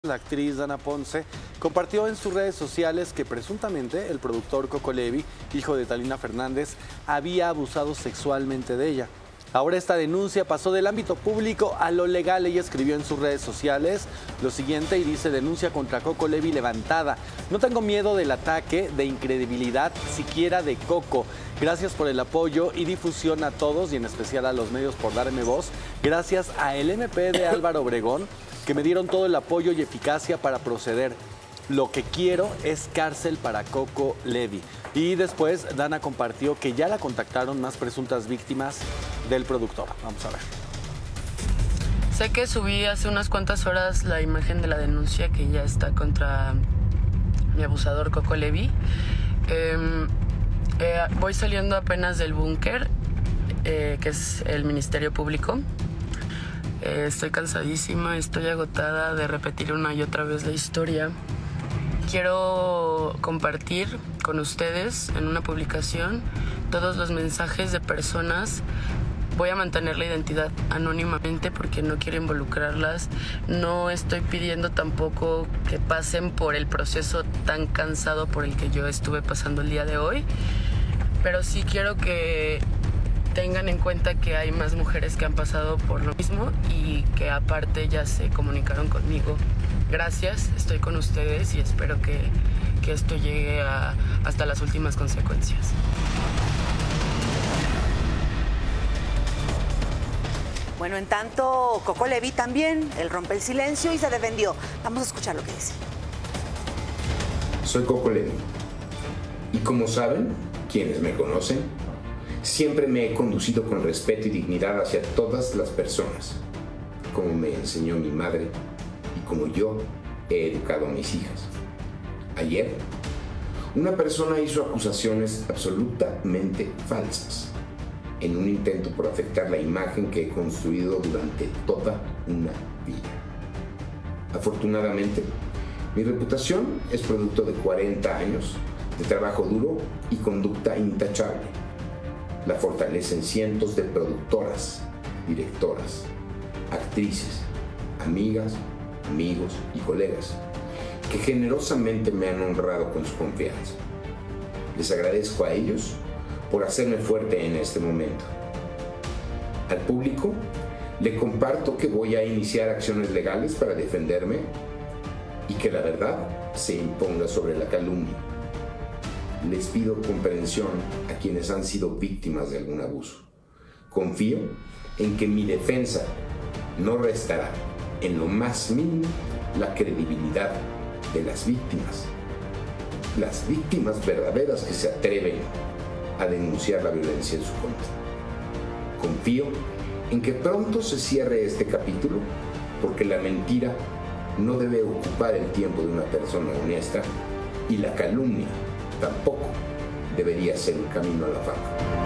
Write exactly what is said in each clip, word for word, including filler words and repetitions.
La actriz Dana Ponce compartió en sus redes sociales que presuntamente el productor Coco Levi, hijo de Thalina Fernández, había abusado sexualmente de ella. Ahora esta denuncia pasó del ámbito público a lo legal. Ella escribió en sus redes sociales lo siguiente y dice: denuncia contra Coco Levi levantada. No tengo miedo del ataque, de incredibilidad, siquiera de Coco. Gracias por el apoyo y difusión a todos y en especial a los medios por darme voz. Gracias a el M P de Álvaro Obregón, que me dieron todo el apoyo y eficacia para proceder. Lo que quiero es cárcel para Coco Levi. Y después Dana compartió que ya la contactaron más presuntas víctimas del productor. Vamos a ver. Sé que subí hace unas cuantas horas la imagen de la denuncia que ya está contra mi abusador Coco Levi. Eh, eh, voy saliendo apenas del búnker, eh, que es el Ministerio Público. Eh, estoy cansadísima, estoy agotada de repetir una y otra vez la historia. Quiero compartir con ustedes en una publicación todos los mensajes de personas. Voy a mantener la identidad anónimamente porque no quiero involucrarlas. No estoy pidiendo tampoco que pasen por el proceso tan cansado por el que yo estuve pasando el día de hoy. Pero sí quiero que tengan en cuenta que hay más mujeres que han pasado por lo mismo y que aparte ya se comunicaron conmigo. Gracias, estoy con ustedes y espero que, que esto llegue a, hasta las últimas consecuencias. Bueno, en tanto, Coco Levi también, él rompe el silencio y se defendió. Vamos a escuchar lo que dice. Soy Coco Levi y como saben, quienes me conocen, siempre me he conducido con respeto y dignidad hacia todas las personas, como me enseñó mi madre y como yo he educado a mis hijas. Ayer, una persona hizo acusaciones absolutamente falsas en un intento por afectar la imagen que he construido durante toda una vida. Afortunadamente, mi reputación es producto de cuarenta años de trabajo duro y conducta intachable. La fortalecen cientos de productoras, directoras, actrices, amigas, amigos y colegas que generosamente me han honrado con su confianza. Les agradezco a ellos por hacerme fuerte en este momento. Al público le comparto que voy a iniciar acciones legales para defenderme y que la verdad se imponga sobre la calumnia. Les pido comprensión a quienes han sido víctimas de algún abuso. Confío en que mi defensa no restará en lo más mínimo la credibilidad de las víctimas. Las víctimas verdaderas que se atreven a denunciar la violencia en su contra. Confío en que pronto se cierre este capítulo, porque la mentira no debe ocupar el tiempo de una persona honesta y la calumnia tampoco debería ser un camino a la fama.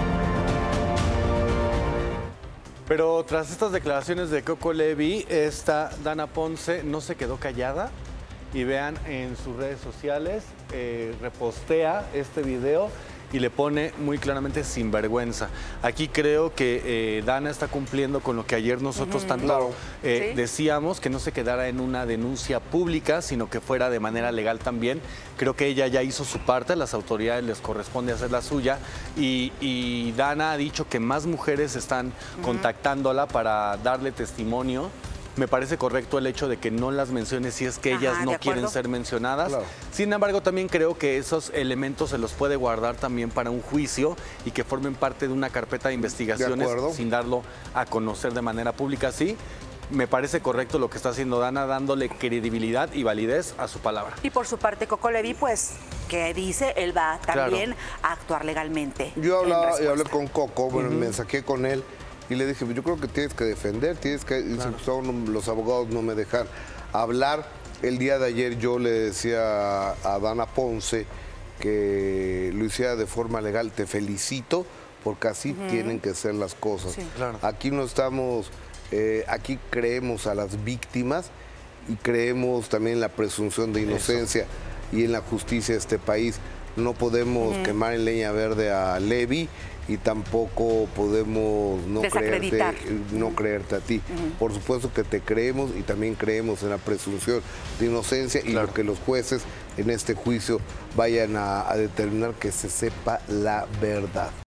Pero tras estas declaraciones de Coco Levi, esta Dana Ponce no se quedó callada y vean en sus redes sociales, eh, repostea este video y le pone muy claramente sinvergüenza. Aquí creo que eh, Dana está cumpliendo con lo que ayer nosotros uh-huh. tanto eh, ¿Sí? decíamos, que no se quedara en una denuncia pública, sino que fuera de manera legal también. Creo que ella ya hizo su parte, a las autoridades les corresponde hacer la suya y, y Dana ha dicho que más mujeres están uh-huh. contactándola para darle testimonio. Me parece correcto el hecho de que no las mencione si es que Ajá, ellas no quieren ser mencionadas. Claro. Sin embargo, también creo que esos elementos se los puede guardar también para un juicio y que formen parte de una carpeta de investigaciones sin darlo a conocer de manera pública. Sí, me parece correcto lo que está haciendo Dana, dándole credibilidad y validez a su palabra. Y por su parte, Coco Levi, pues, que dice, él va también claro. a actuar legalmente. Yo hablaba, y hablé con Coco, bueno, uh-huh. me saqué con él. Y le dije, yo creo que tienes que defender, tienes que... Claro. Son, los abogados no me dejan hablar. El día de ayer yo le decía a Dana Ponce que lo hiciera de forma legal. Te felicito, porque así uh-huh. tienen que ser las cosas. Sí. Claro. Aquí no estamos... Eh, aquí creemos a las víctimas y creemos también en la presunción de inocencia Eso. y en la justicia de este país. no podemos uh-huh. quemar en leña verde a Levy y tampoco podemos no creerte, no creerte a ti. Uh-huh. Por supuesto que te creemos y también creemos en la presunción de inocencia y claro. lo que los jueces en este juicio vayan a, a determinar que se sepa la verdad.